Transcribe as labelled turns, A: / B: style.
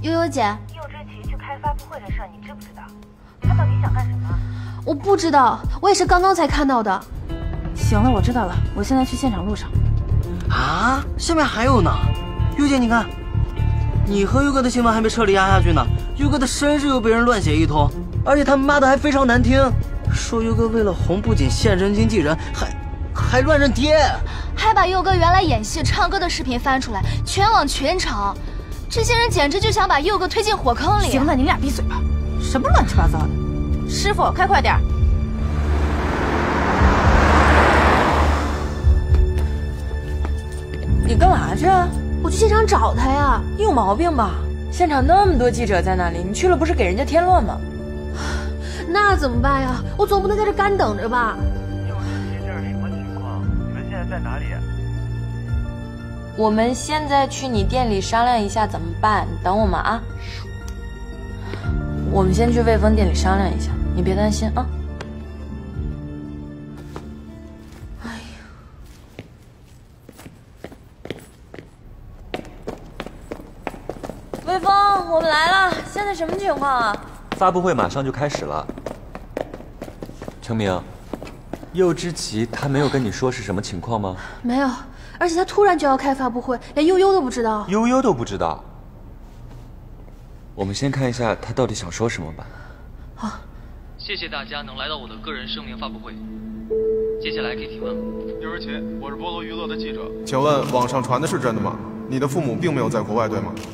A: 悠悠姐，
B: 佑之琪去开发布会的事儿，你知不知道？他到底想干什么？
A: 我不知道，我也是刚刚才看到的。
C: 行了，我知道了，我现在去现场路上。
D: 啊，下面还有呢。佑姐，你看，你和佑哥的新闻还没彻底压下去呢，佑哥的身世又被人乱写一通，而且他们骂的还非常难听，说佑哥为了红不仅现身经纪人，还乱认爹，
A: 还把佑哥原来演戏唱歌的视频翻出来，全网群嘲。这些人简直就想把佑哥推进火坑里。
C: 行了，你俩闭嘴吧，什么乱七八糟的！师傅，开快点！你干嘛去啊？
A: 我去现场找他呀。
C: 你有毛病吧？现场那么多记者在那里，你去了不是给人家添乱吗？
A: 那怎么办呀？我总不能在这干等着吧？
E: 佑之琪这是什么情况？你们现在在哪里？
C: 我们现在去你店里商量一下怎么办，你等我们啊。我们先去魏峰店里商量一下，你别担心啊。哎呀，魏峰，我们来了，现在什么情况啊？
F: 发布会马上就开始了。程明，佑之琪他没有跟你说是什么情况吗？
A: 没有，而且他突然就要开发布会，连悠悠都不知道。
F: 悠悠都不知道。我们先看一下他到底想说什么吧。
A: 好，
G: 谢谢大家能来到我的个人声明发布会。接下来可以提问了。
E: 佑之琪，我是菠萝娱乐的记者。
H: 请问网上传的是真的吗？你的父母并没有在国外，对吗？